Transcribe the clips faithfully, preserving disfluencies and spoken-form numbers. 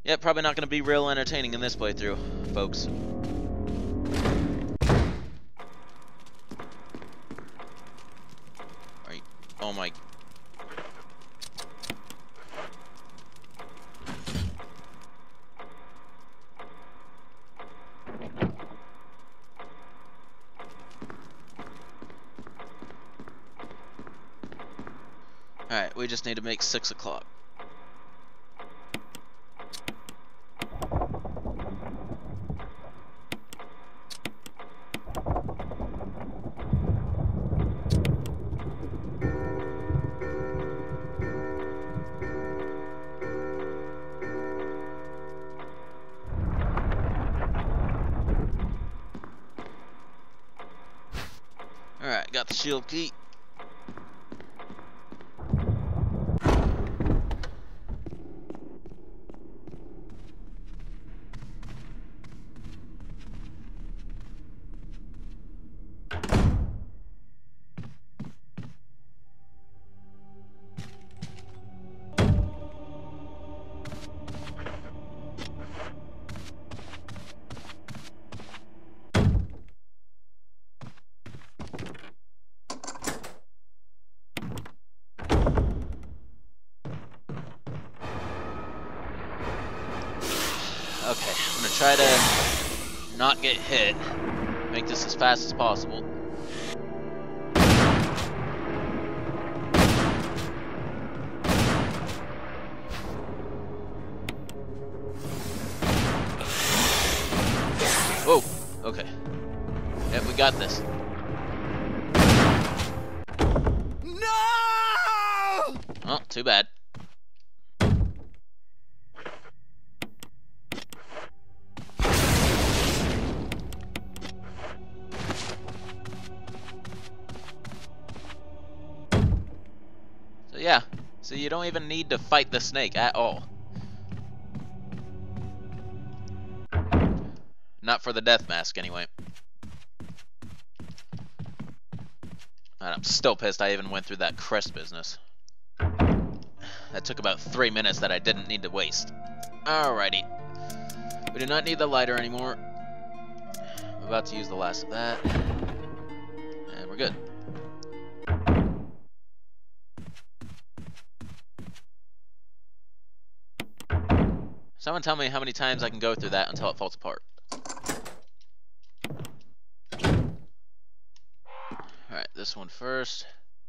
Yeah, probably not going to be real entertaining in this playthrough, folks. Are you, oh my... Alright, we just need to make six o'clock. Alright, got the shield key. Okay, I'm gonna try to not get hit. Make this as fast as possible. Whoa, okay. Yep, we got this. No! Oh, too bad. Yeah, so you don't even need to fight the snake at all. Not for the death mask, anyway. And I'm still pissed I even went through that crest business. That took about three minutes that I didn't need to waste. Alrighty. We do not need the lighter anymore. I'm about to use the last of that. And we're good. Someone tell me how many times I can go through that until it falls apart. Alright, this one first.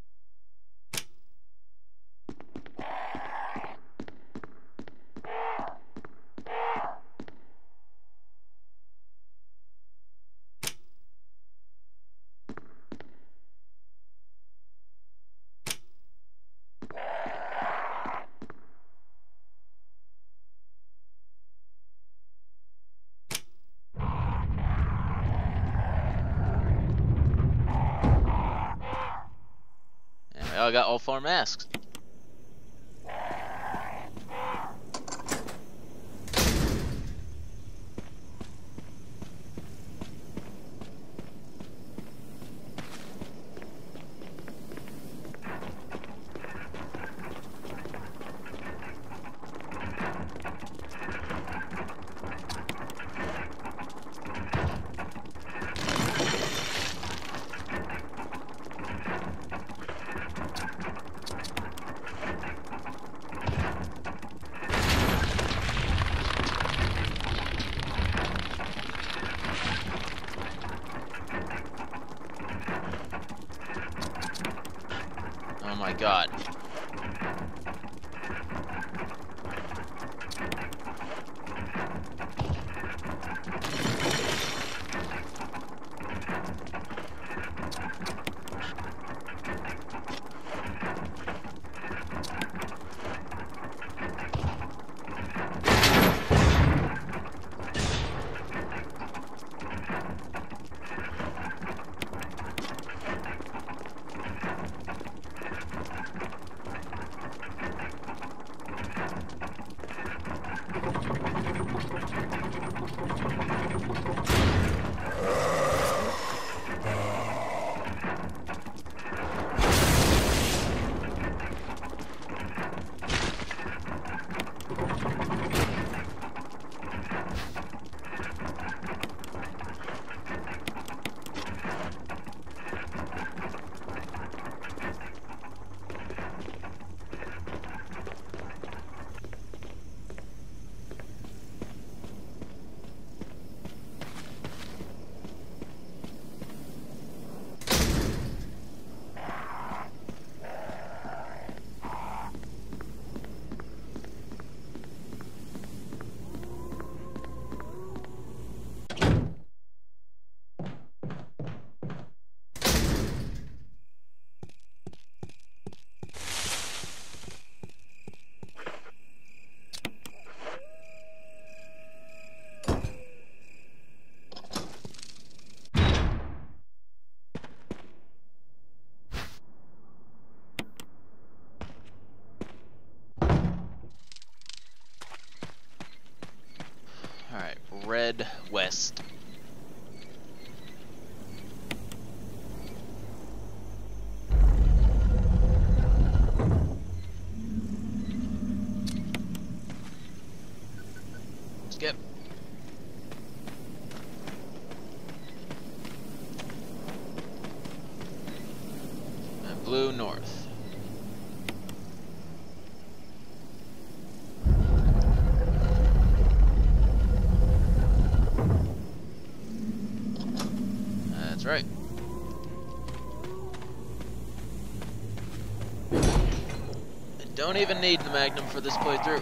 I got all four masks. Oh my god. Alright, red west. Skip. And blue north. That's right. I don't even need the Magnum for this playthrough.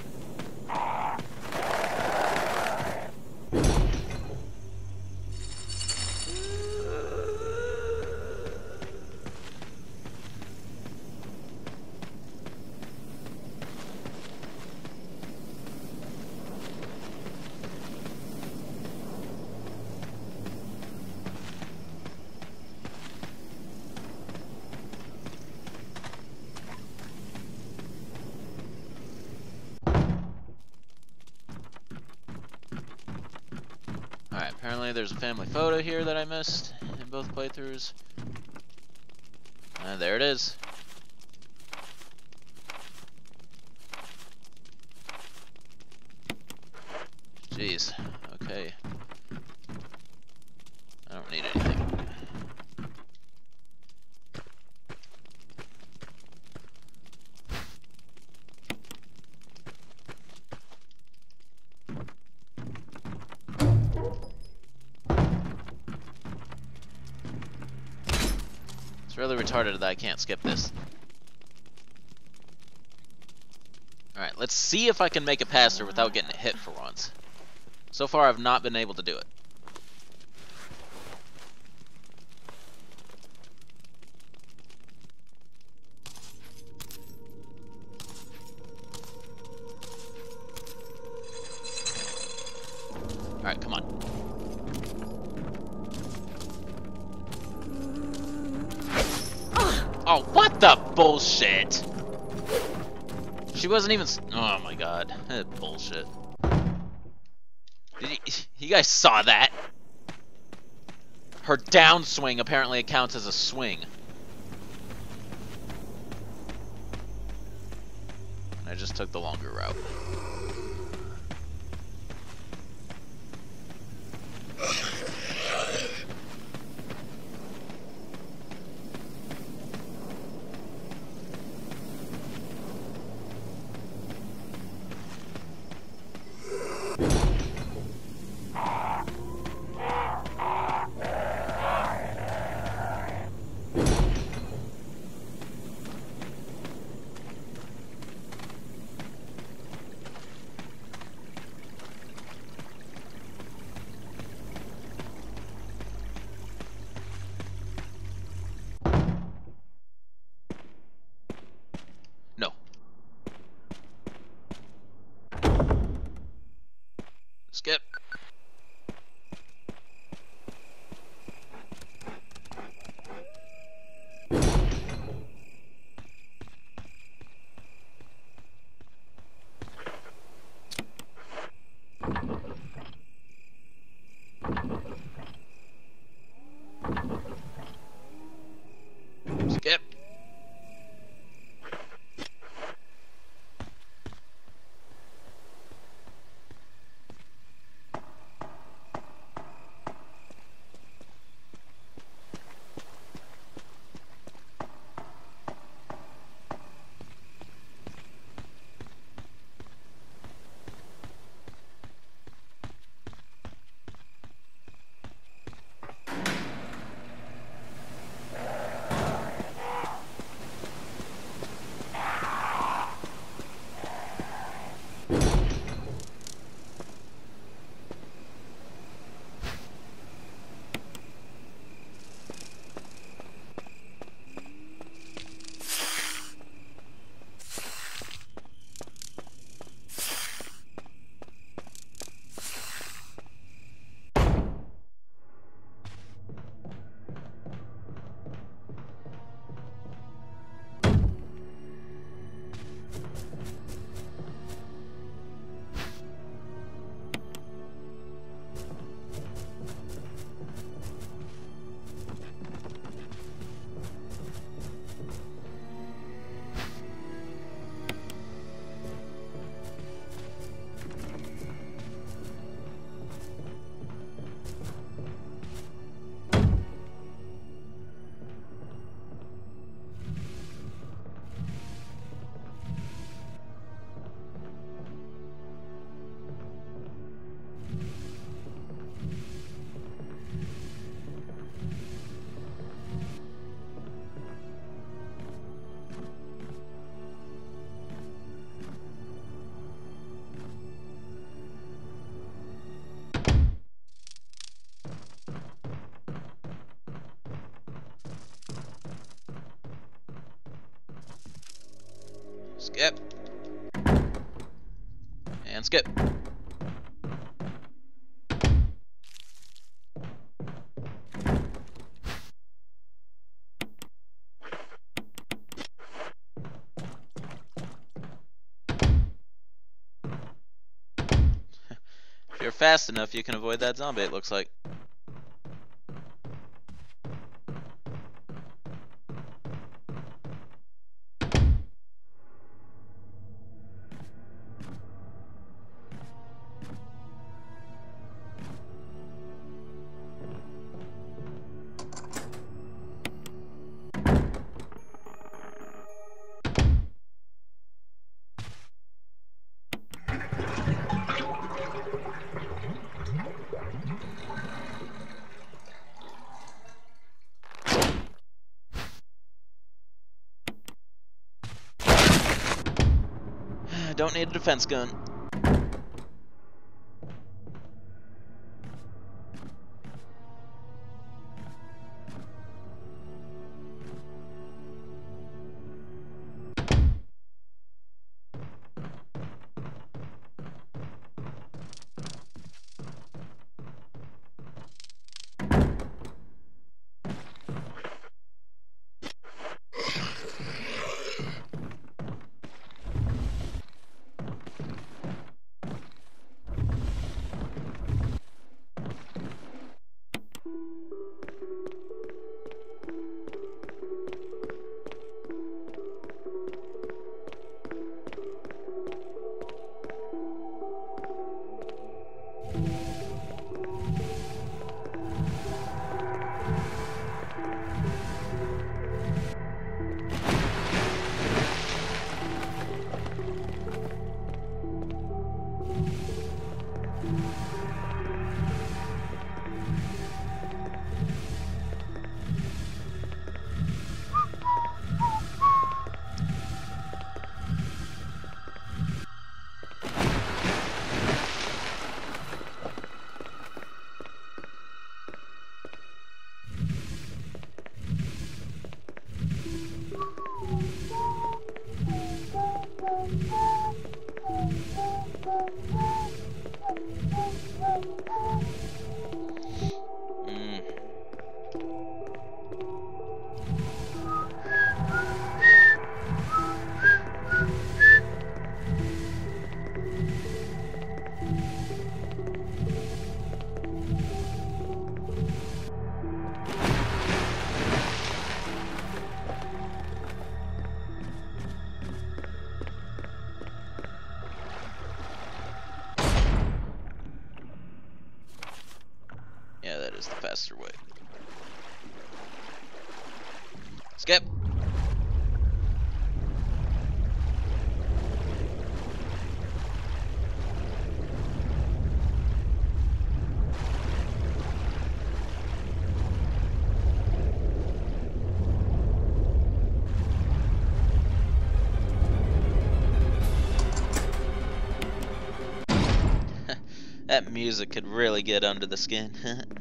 Alright, apparently there's a family photo here that I missed in both playthroughs. And there it is. Jeez, okay. I don't need anything. It's really retarded that I can't skip this. Alright, let's see if I can make it past her without getting hit for once. So far, I've not been able to do it. Alright, come on. Oh, what the bullshit? She wasn't even. Oh my god. Eh, bullshit. Did you, you guys saw that? Her downswing apparently counts as a swing. I just took the longer route. No. Skip. Skip. And skip. If you're fast enough, you can avoid that zombie, it looks like. Don't need a defense gun. Yeah, that is the faster way. Skip. That music could really get under the skin.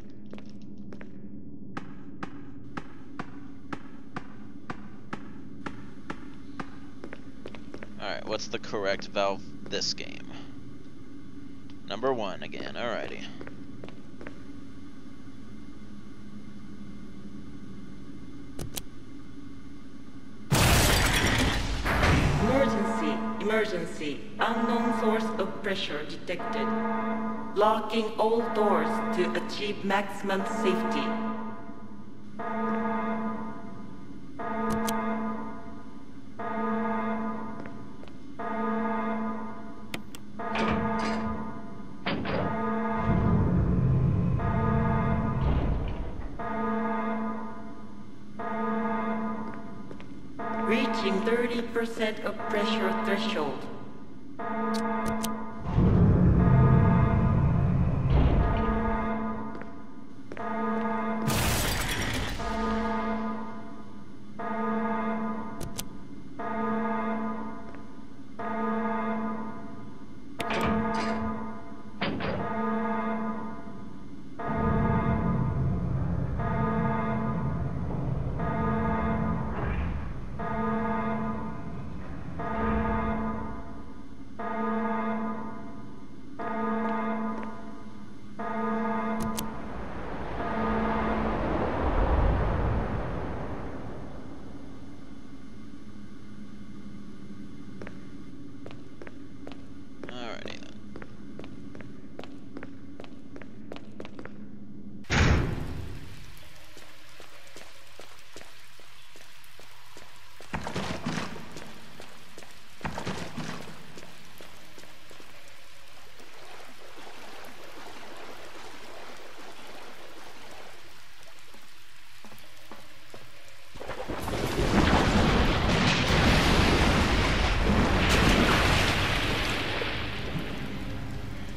Alright, what's the correct valve this game? Number one again, alrighty. Emergency, emergency, unknown source of pressure detected. Locking all doors to achieve maximum safety. Reaching thirty percent of pressure threshold.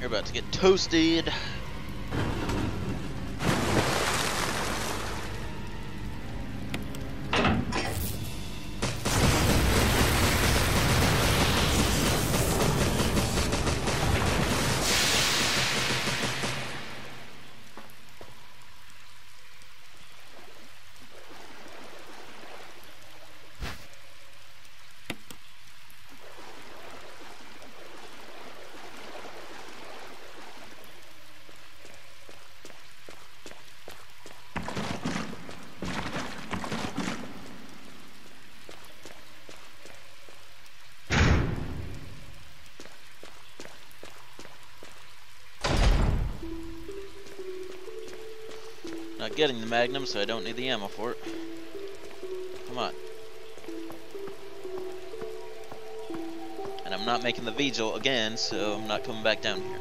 You're about to get toasted. Not getting the Magnum, so I don't need the ammo for it. Come on. And I'm not making the vigil again, so I'm not coming back down here.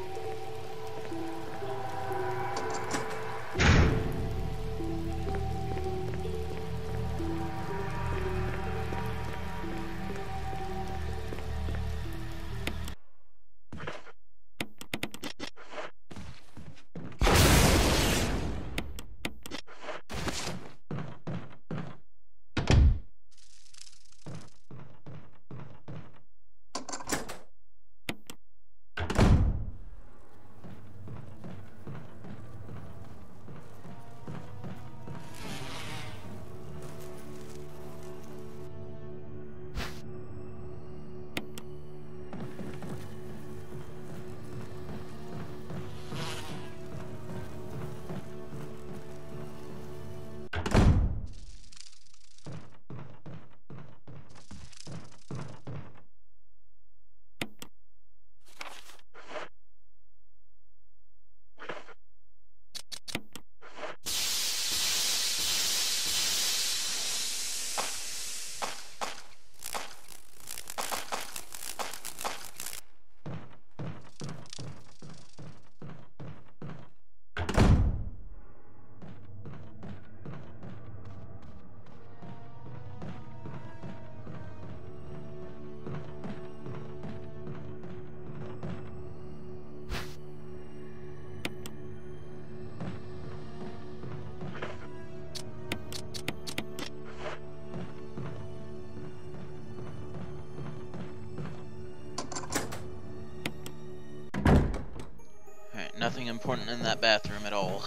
Nothing important in that bathroom at all.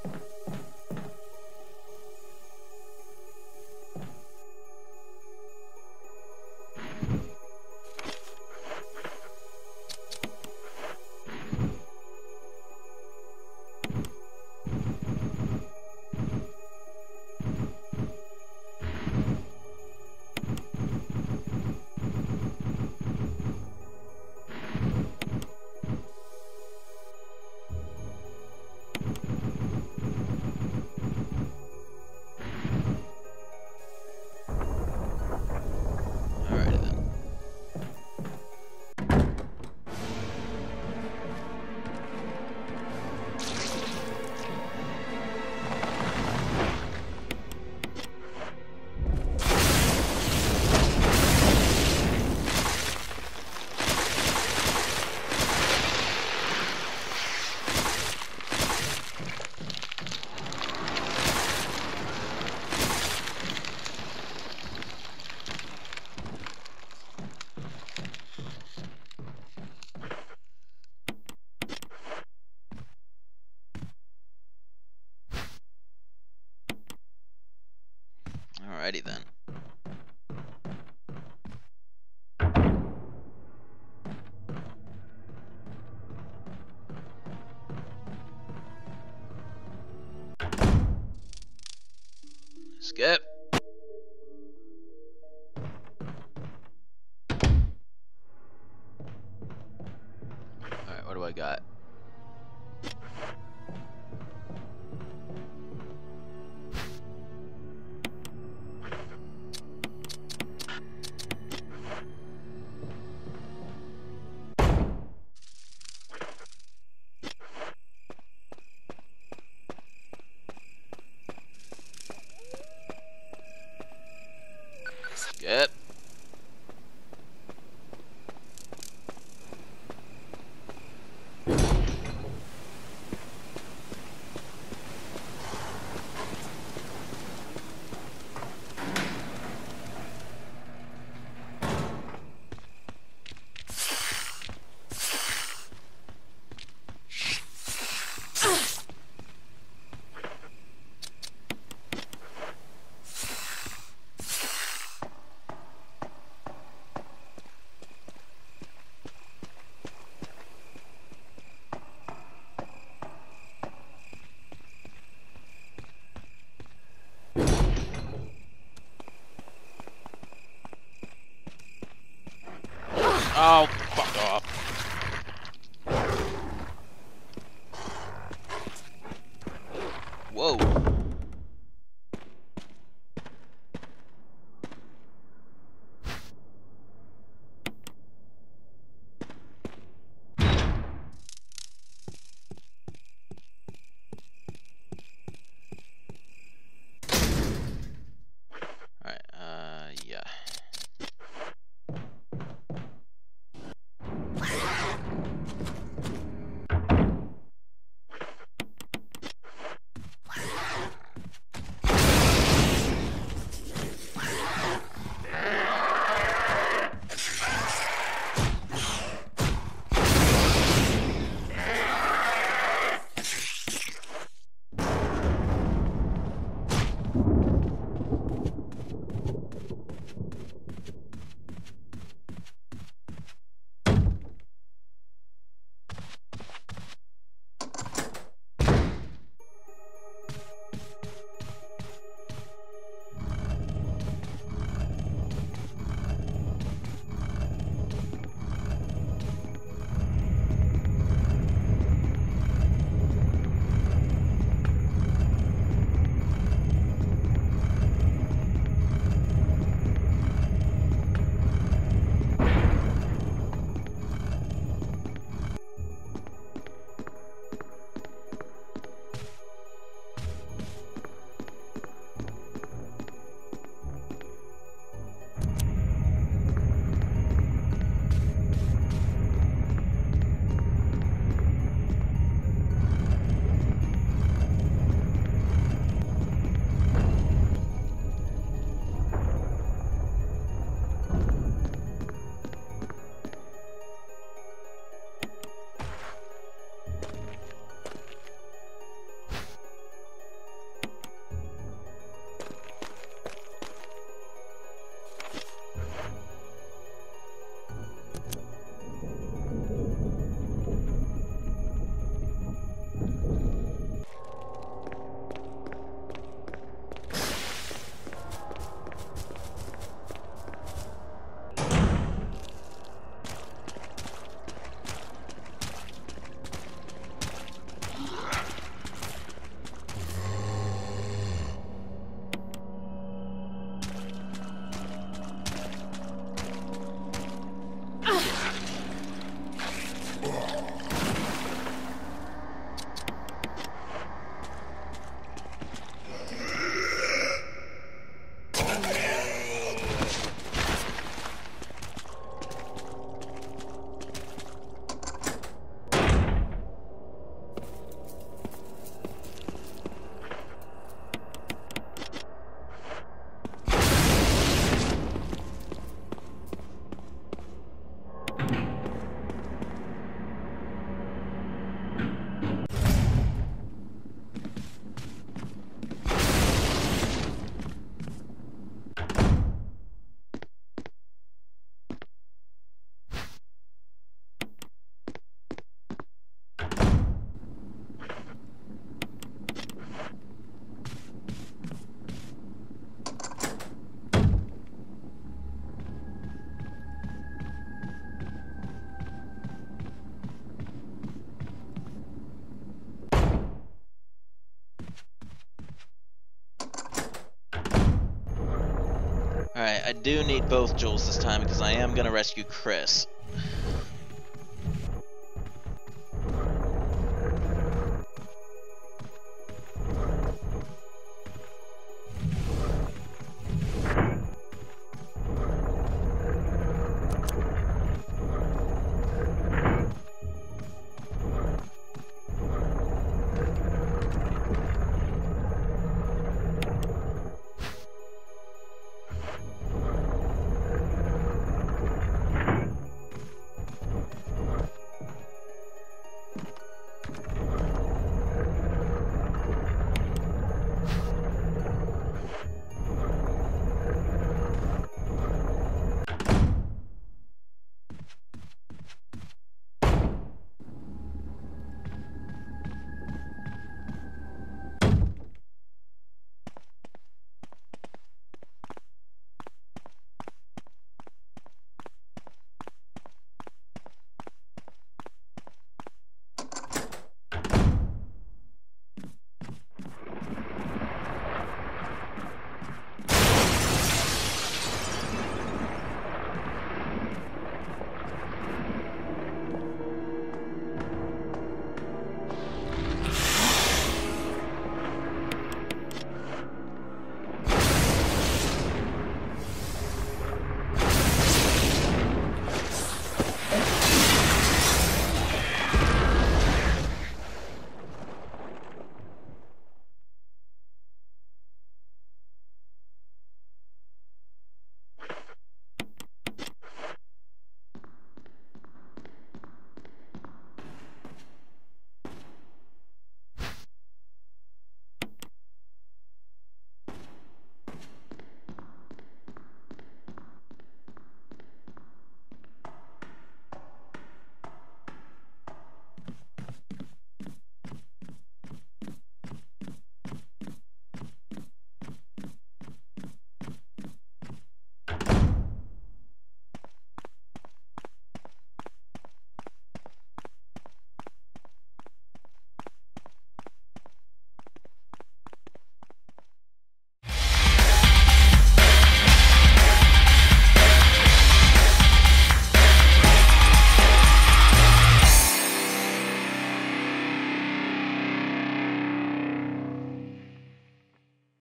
Alrighty then. Skip. Alright, what do I got? Skip. I do need both jewels this time because I am gonna rescue Chris.